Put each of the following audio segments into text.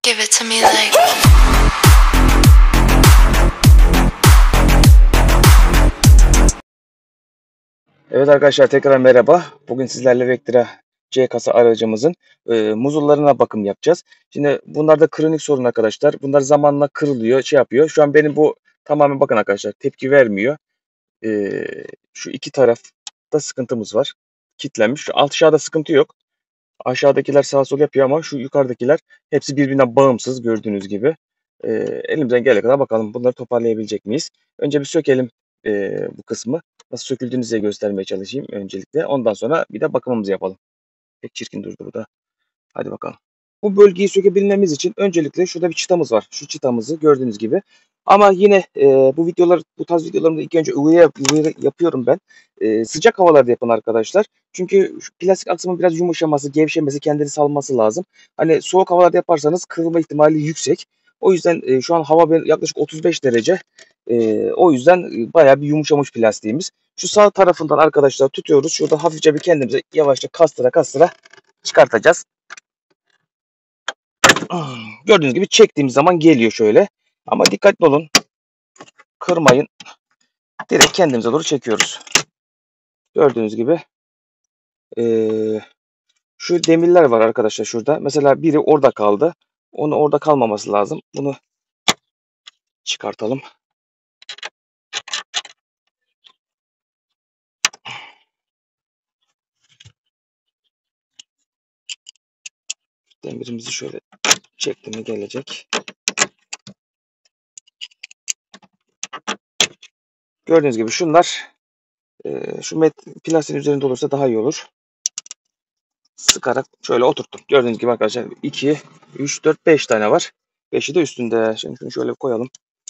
Give it to me like. Evet arkadaşlar, tekrar merhaba. Bugün sizlerle Vectra C kasa aracımızın muzullarına bakım yapacağız. Şimdi bunlar da kronik sorun arkadaşlar. Bunlar zamanla kırılıyor, şey yapıyor. Şu an benim bu tamamen, bakın arkadaşlar, tepki vermiyor. Şu iki tarafta sıkıntımız var. Kitlenmiş. Şu aşağıda sıkıntı yok. Aşağıdakiler sağa sola yapıyor ama şu yukarıdakiler hepsi birbirinden bağımsız, gördüğünüz gibi. Elimizden gelene kadar bakalım bunları toparlayabilecek miyiz? Önce bir sökelim bu kısmı. Nasıl söküldüğünü size göstermeye çalışayım öncelikle. Ondan sonra bir de bakımımızı yapalım. Pek çirkin durdu bu da. Hadi bakalım. Bu bölgeyi sökebilmemiz için öncelikle şurada bir çıtamız var. Şu çıtamızı gördüğünüz gibi. Ama yine bu tarz videolarımda ilk önce ıvıya yapıyorum ben. Sıcak havalarda yapın arkadaşlar. Çünkü şu plastik aksımın biraz yumuşaması, gevşemesi, kendini salması lazım. Hani soğuk havalarda yaparsanız kırılma ihtimali yüksek. O yüzden şu an hava yaklaşık 35 derece. O yüzden bayağı bir yumuşamış plastiğimiz. Şu sağ tarafından arkadaşlar tutuyoruz. Şurada hafifçe bir kendimize yavaşça kastıra çıkartacağız. Gördüğünüz gibi çektiğimiz zaman geliyor şöyle. Ama dikkatli olun. Kırmayın. Direkt kendimize doğru çekiyoruz. Gördüğünüz gibi. Şu demirler var arkadaşlar şurada. Mesela biri orada kaldı. Onu orada kalmaması lazım. Bunu çıkartalım. Demirimizi şöyle çekti mi gelecek. Gördüğünüz gibi şunlar şu plastiğin üzerinde olursa daha iyi olur. Sıkarak şöyle oturttum. Gördüğünüz gibi arkadaşlar 2, 3, 4, 5 tane var. 5'i de üstünde. Şimdi şunu şöyle koyalım.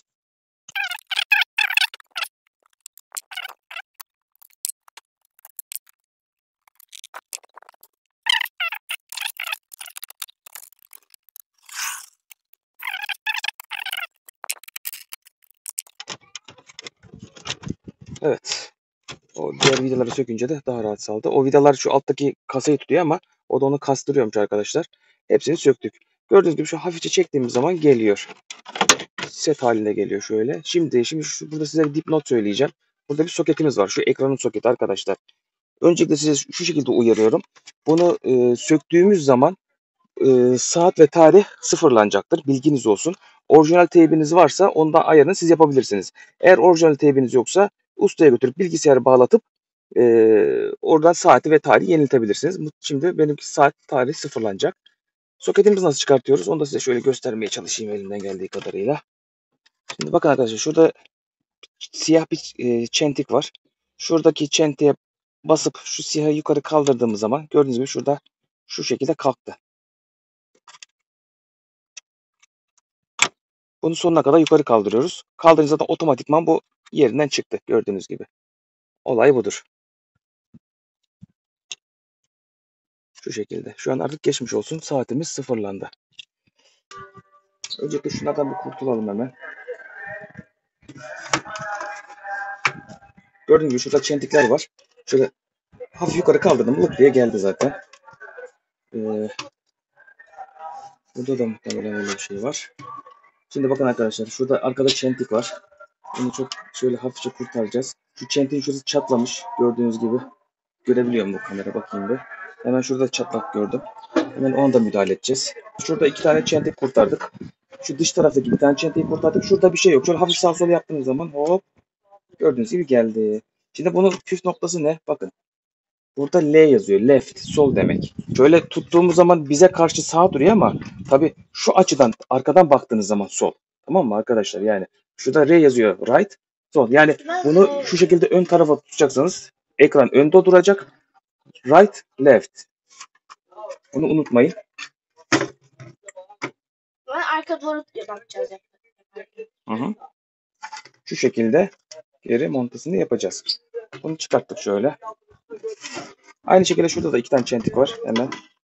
Evet. O diğer vidaları sökünce de daha rahat saldı. O vidalar şu alttaki kasayı tutuyor ama o da onu kastırıyormuş arkadaşlar. Hepsini söktük. Gördüğünüz gibi şu hafifçe çektiğimiz zaman geliyor. Set halinde geliyor şöyle. Şimdi burada size bir dipnot söyleyeceğim. Burada bir soketimiz var. Şu ekranın soketi arkadaşlar. Öncelikle size şu şekilde uyarıyorum. Bunu söktüğümüz zaman saat ve tarih sıfırlanacaktır. Bilginiz olsun. Orijinal teybiniz varsa ondan ayarını siz yapabilirsiniz. Eğer orijinal teybiniz yoksa ustaya götürüp bilgisayarı bağlatıp oradan saati ve tarihi yeniletebilirsiniz. Şimdi benimki saat tarih sıfırlanacak. Soketimizi nasıl çıkartıyoruz? Onu da size şöyle göstermeye çalışayım elimden geldiği kadarıyla. Şimdi bakın arkadaşlar, şurada siyah bir çentik var. Şuradaki çentiğe basıp şu siyahı yukarı kaldırdığımız zaman gördüğünüz gibi şurada şu şekilde kalktı. Bunu sonuna kadar yukarı kaldırıyoruz. Kaldırınca zaten otomatikman bu yerinden çıktı. Gördüğünüz gibi. Olay budur. Şu şekilde. Şu an artık geçmiş olsun. Saatimiz sıfırlandı. Öncelikle şunlardan bir kurtulalım hemen. Gördüğünüz gibi şurada çentikler var. Şöyle hafif yukarı kaldırdım. Lık diye geldi zaten. Burada da muhtemelen öyle bir şey var. Şimdi bakın arkadaşlar. Şurada arkada çentik var. Onu çok şöyle hafifçe kurtaracağız. Şu çentiğin şurası çatlamış. Gördüğünüz gibi. Görebiliyor mu bu kamera? Bakayım bir. Hemen şurada çatlak gördüm. Hemen ona da müdahale edeceğiz. Şurada 2 tane çentik kurtardık. Şu dış taraftaki bir tane çentiği kurtardık. Şurada bir şey yok. Şöyle hafif sağ sola yaptığınız zaman hop, gördüğünüz gibi geldi. Şimdi bunun püf noktası ne? Bakın. Burada L yazıyor. Left, sol demek. Şöyle tuttuğumuz zaman bize karşı sağ duruyor ama tabii şu açıdan arkadan baktığınız zaman sol. Tamam mı arkadaşlar? Yani şurada R yazıyor. Right, sol. Yani bunu şu şekilde ön tarafa tutacaksanız ekran önde duracak. Right, left. Bunu unutmayın. Arka doğru bakacağız. Hı hı. Şu şekilde geri montasını yapacağız. Bunu çıkarttık şöyle. Aynı şekilde şurada da 2 tane çentik var. Hemen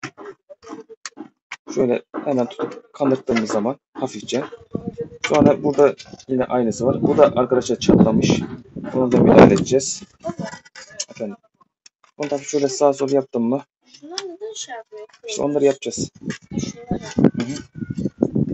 şöyle hemen tutup kanırttığımız zaman hafifçe. Sonra burada yine aynısı var. Bu da arkadaşlar çatlamış. Bunu da müdahale edeceğiz. Efendim. Bunu da şöyle sağ sol yaptım mı? İşte onları yapacağız. Hı hı.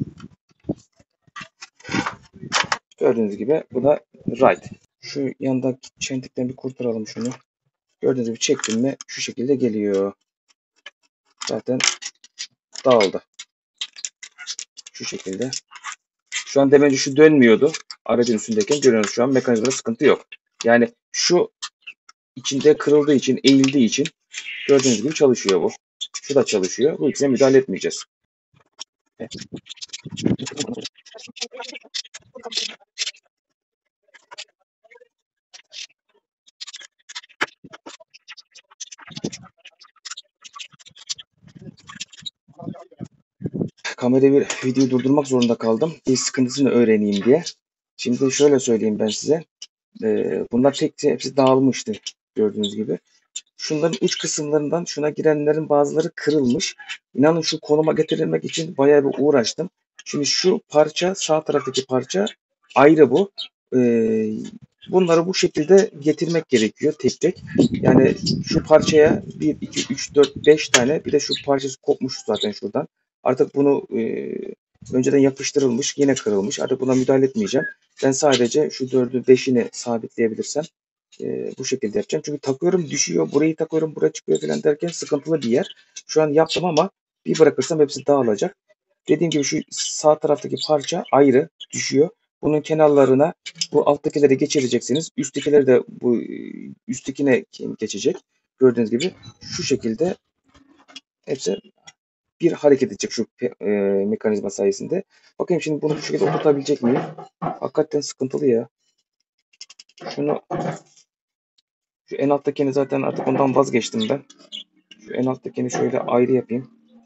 Gördüğünüz gibi bu da right. Şu yandaki çentikten bir kurtaralım şunu. Gördüğünüz gibi çektim mi şu şekilde geliyor. Zaten dağıldı. Şu şekilde. Şu an demece şu dönmüyordu. Aracın üstündeyken görüyorsunuz şu an mekanizmada sıkıntı yok. Yani şu içinde kırıldığı için, eğildiği için gördüğünüz gibi çalışıyor bu. Şu da çalışıyor. Bu ikisine müdahale etmeyeceğiz. Kamerayı bir videoyu durdurmak zorunda kaldım. Bir sıkıntısını öğreneyim diye. Şimdi şöyle söyleyeyim ben size. Bunlar hepsi dağılmıştı gördüğünüz gibi. Şunların uç kısımlarından şuna girenlerin bazıları kırılmış. İnanın şu konuma getirilmek için bayağı bir uğraştım. Şimdi şu parça, sağ taraftaki parça ayrı bu. Bunları bu şekilde getirmek gerekiyor tek tek. Yani şu parçaya 1, 2, 3, 4, 5 tane, bir de şu parçası kopmuş zaten şuradan. Artık bunu önceden yapıştırılmış, yine kırılmış. Artık buna müdahale etmeyeceğim. Ben sadece şu 4'ü 5'ini sabitleyebilirsem bu şekilde yapacağım. Çünkü takıyorum düşüyor, burayı takıyorum buraya çıkıyor falan derken sıkıntılı bir yer. Şu an yaptım ama bir bırakırsam hepsi dağılacak. Dediğim gibi şu sağ taraftaki parça ayrı düşüyor. Bunun kenarlarına bu alttakileri geçireceksiniz. Üsttekileri de bu üsttekine geçecek. Gördüğünüz gibi şu şekilde hepsi bir hareket edecek şu mekanizma sayesinde. Bakayım şimdi bunu bu şekilde oturtabilecek miyim? Hakikaten sıkıntılı ya. Şunu şu en alttakini zaten artık ondan vazgeçtim ben. Şu en alttakini şöyle ayrı yapayım.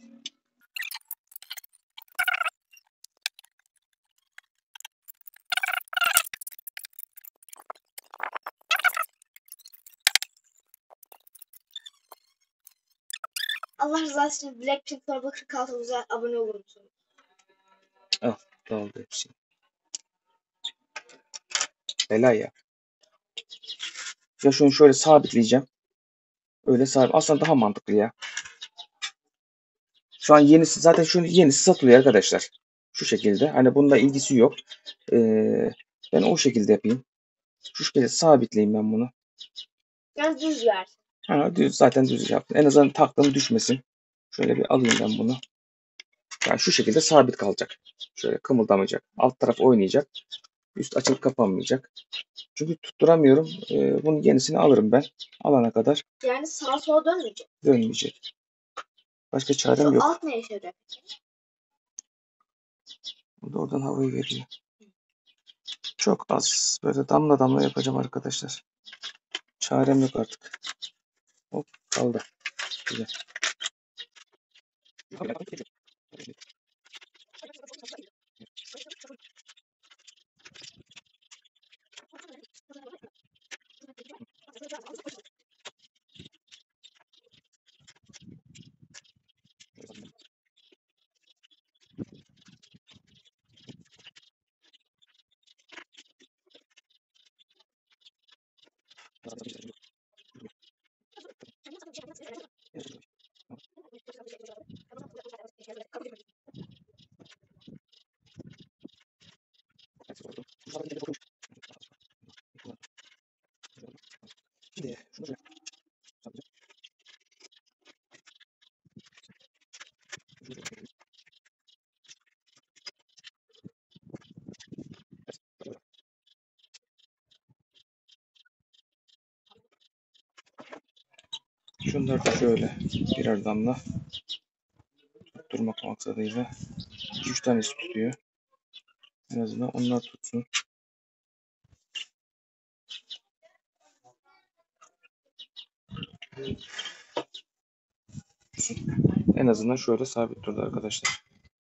Allah rızası için Blackpink Torba 46'a abone olur musunuz? Ah, dağıldı hepsi. Bela ya. Ya şunu şöyle sabitleyeceğim. Öyle sabit. Aslında daha mantıklı ya. Şu an yenisi zaten şunu yenisi satılıyor arkadaşlar. Şu şekilde. Hani bununla ilgisi yok. Ben o şekilde yapayım. Şu şekilde sabitleyeyim ben bunu. Yani düz versin. Ha, düz, zaten düz yaptım. En azından taktım düşmesin. Şöyle bir alayım ben bunu. Yani şu şekilde sabit kalacak. Şöyle kımıldamayacak. Alt taraf oynayacak. Üst açılıp kapanmayacak. Çünkü tutturamıyorum. Bunun yenisini alırım ben. Alana kadar Yani sağa sola dönmeyecek. dönmeyecek. Başka çarem Şu yok. alt ne işe yarıyor peki? Bu da oradan havayı veriyor. Çok az. Böyle damla damla yapacağım arkadaşlar. Çarem yok artık. Hop kaldı. Güzel. Şimdi şunu şöyle şunları da şöyle birer damla tutturmak maksadıyla 2-3 tanesi tutuyor. En azından onlar tutsun. En azından şöyle sabit durdu arkadaşlar.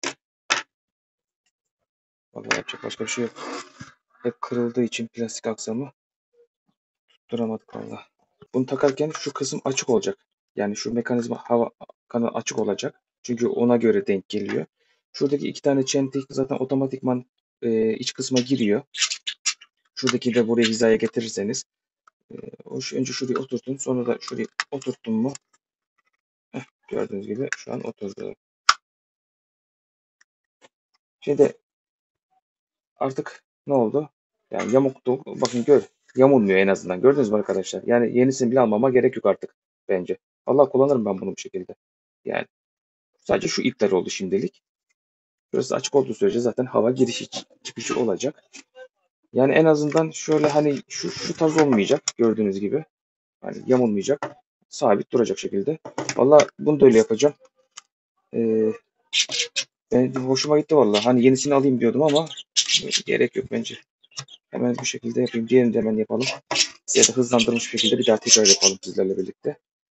Vallahi yapacak başka bir şey yok. Hep kırıldığı için plastik aksamı tutturamadık valla. Bunu takarken şu kısım açık olacak. Yani şu mekanizma hava kanalı açık olacak. Çünkü ona göre denk geliyor. Şuradaki 2 tane çentik zaten otomatikman iç kısma giriyor. Şuradaki de buraya hizaya getirirseniz. Önce şurayı oturtun. Sonra da şurayı oturttum mu? Gördüğünüz gibi şu an oturdu. Şimdi artık ne oldu? Yani yamuktu. Bakın yamulmuyor en azından. Gördünüz mü arkadaşlar? Yani yenisini bile almama gerek yok artık bence. Allah kullanırım ben bunu bu şekilde. Yani sadece şu ipler oldu şimdilik. Burası açık olduğu sürece zaten hava girişi çıkışı olacak. Yani en azından şöyle hani şu tarz olmayacak gördüğünüz gibi. Hani yamulmayacak. Sabit duracak şekilde. Valla bunu da öyle yapacağım. Ee, Ben hoşuma gitti valla. Hani yenisini alayım diyordum ama gerek yok bence. Hemen bu şekilde yapayım. Diğerini de hemen yapalım. Ya da hızlandırılmış bir şekilde bir daha tekrar yapalım sizlerle birlikte.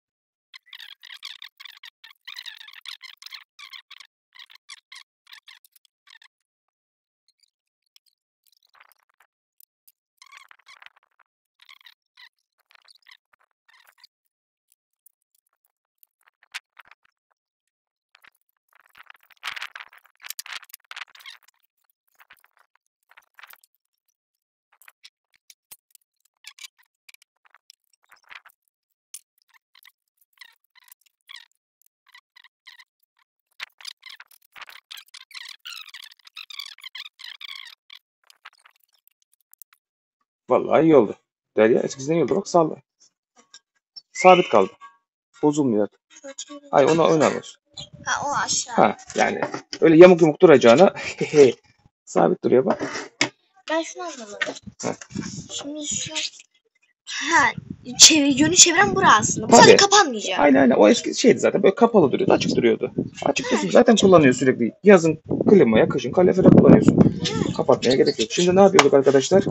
Vallahi iyi oldu. Derya eskisinden iyi oldu. Bak sabit kaldı. Bozulmuyor. Hayır ona ön alır. Ha o aşağı. Ha yani öyle yamuk yumuk duracağına sabit duruyor bak. Ben şunu anlamadım. Ha. Şimdi şu yönü çeviren burası aslında. Bu Tabii. sadece kapanmayacak. Aynen o eski şeydi zaten böyle kapalı duruyordu, açık duruyordu. Açık dursun zaten kullanıyor sürekli. Yazın klimaya, kışın kalorifere kullanıyorsun. Kapatmaya gerek yok. Şimdi ne yapıyorduk arkadaşlar?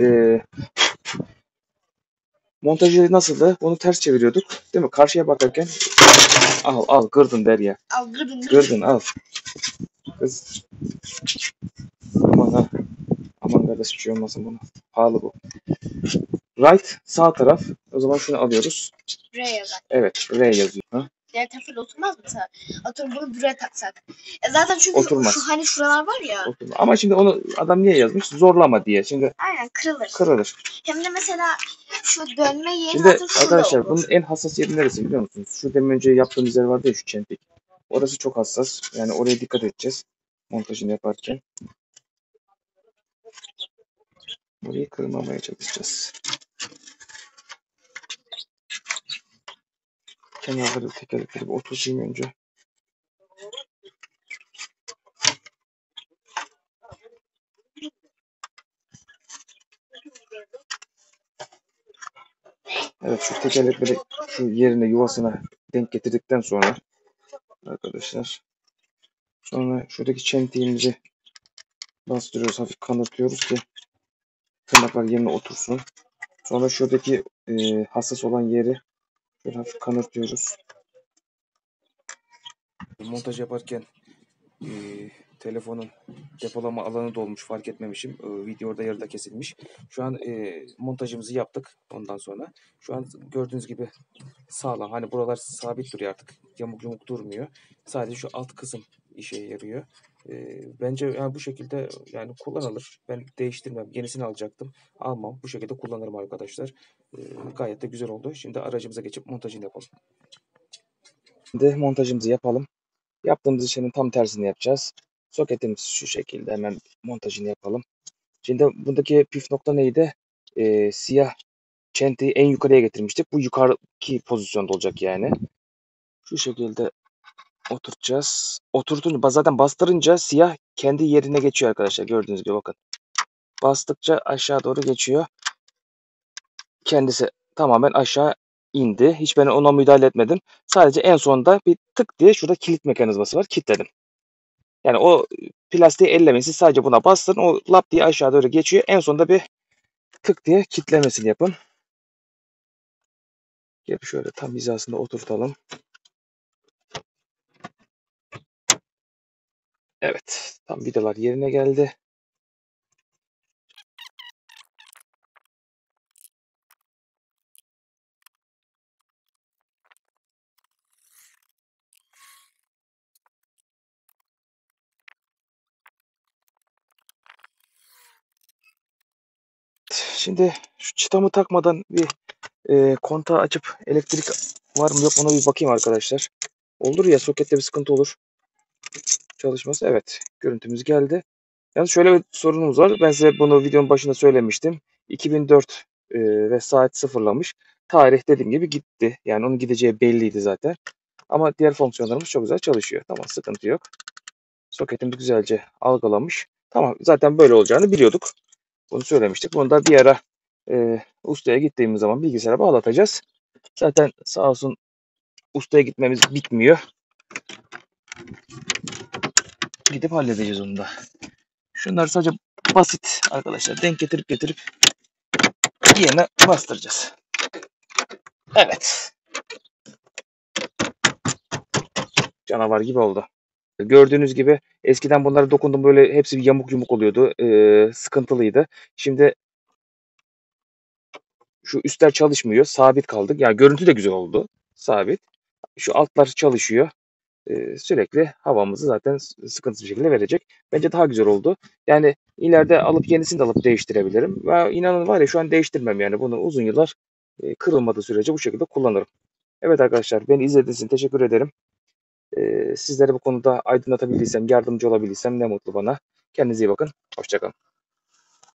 Montajı nasıldı? Bunu ters çeviriyorduk. Değil mi? Karşıya bakarken al kırdın Derya. Al gırdın. Kırdın al. Kız. Aman ha. Aman kardeş bir şey olmasın buna. Pahalı bu. Right sağ taraf. O zaman şunu alıyoruz. R yazar. Evet R yazıyor. Ha? Diğer tarafıyla oturmaz mı sana? Atıyorum bunu buraya taksak. Zaten çünkü Oturmaz. şu hani şuralar var ya. Oturmaz. Ama şimdi onu adam niye yazmış? Zorlama diye. Şimdi Aynen kırılır. kırılır. Hem de mesela şu dönme yeri Şimdi zaten şurada arkadaşlar olur. bunun en hassas yeri neresi biliyor musunuz? Şu demin önce yaptığımız yer vardı ya şu çentik. Orası çok hassas. Yani oraya dikkat edeceğiz. Montajını yaparken. Burayı kırmamaya çalışacağız. Kenarları tekerlekleri bir oturtayım önce. Evet şu tekerlekleri şu yerine yuvasına denk getirdikten sonra arkadaşlar sonra şuradaki çentiğimizi bastırıyoruz, hafif kanatıyoruz ki tırnaklar yerine otursun. Sonra şuradaki hassas olan yeri şöyle hafif kanatıyoruz. Montaj yaparken telefonun depolama alanı dolmuş, fark etmemişim. Video orada yarıda kesilmiş. Şu an montajımızı yaptık ondan sonra. Şu an gördüğünüz gibi sağlam. Hani buralar sabit duruyor artık. Yamuk yumuk durmuyor. Sadece şu alt kısım işe yarıyor. Bence yani bu şekilde yani kullanılır. Ben değiştirmem. Yenisini alacaktım. Almam. Bu şekilde kullanırım arkadaşlar. Gayet de güzel oldu. Şimdi aracımıza geçip montajını yapalım. Şimdi montajımızı yapalım. Yaptığımız işlemin tam tersini yapacağız. Soketimiz şu şekilde, hemen montajını yapalım. Şimdi buradaki püf nokta neydi? Siyah çentiyi en yukarıya getirmiştik. Bu yukarıki pozisyonda olacak yani. Şu şekilde oturtacağız. Oturtunca zaten bastırınca siyah kendi yerine geçiyor arkadaşlar. Gördüğünüz gibi bakın. Bastıkça aşağı doğru geçiyor. Kendisi tamamen aşağı indi. Hiç ben ona müdahale etmedim. Sadece en sonunda bir tık diye şurada kilit mekanizması var. Kilitledim. Yani o plastiği ellemeyin. Siz sadece buna bastırın. O lap diye aşağı doğru geçiyor. En sonunda bir tık diye kilitlemesini yapın. Gel şöyle tam hizasında oturtalım. Evet. Tam vidalar yerine geldi. Şimdi şu çıtamı takmadan bir kontağı açıp elektrik var mı yok ona bir bakayım arkadaşlar. Olur ya sokette bir sıkıntı olur. Çalışması. Evet. Görüntümüz geldi. Yalnız şöyle bir sorunumuz var. Ben size bunu videonun başında söylemiştim. 2004 ve saat sıfırlamış. Tarih dediğim gibi gitti. Yani onun gideceği belliydi zaten. Ama diğer fonksiyonlarımız çok güzel çalışıyor. Tamam, sıkıntı yok. Soketimiz güzelce algılamış. Tamam, zaten böyle olacağını biliyorduk. Bunu söylemiştik. Bunu da bir ara ustaya gittiğimiz zaman bilgisayara bağlatacağız. Zaten sağ olsun ustaya gitmemiz bitmiyor. Gidip halledeceğiz onu da. Şunlar sadece basit arkadaşlar. Denk getirip yerine bastıracağız. Evet. Canavar gibi oldu. Gördüğünüz gibi eskiden bunlara dokundum böyle hepsi yamuk yumuk oluyordu. Sıkıntılıydı. Şimdi şu üstler çalışmıyor. Sabit kaldık. Yani görüntü de güzel oldu. Sabit. Şu altlar çalışıyor. Sürekli havamızı zaten sıkıntısız bir şekilde verecek. Bence daha güzel oldu. Yani ileride alıp yenisini de alıp değiştirebilirim. Ve inanın var ya şu an değiştirmem yani. Bunu uzun yıllar kırılmadığı sürece bu şekilde kullanırım. Evet arkadaşlar, beni izlediğiniz için teşekkür ederim. Sizlere bu konuda aydınlatabildiysem, yardımcı olabildiysem ne mutlu bana. Kendinize iyi bakın. Hoşça kalın.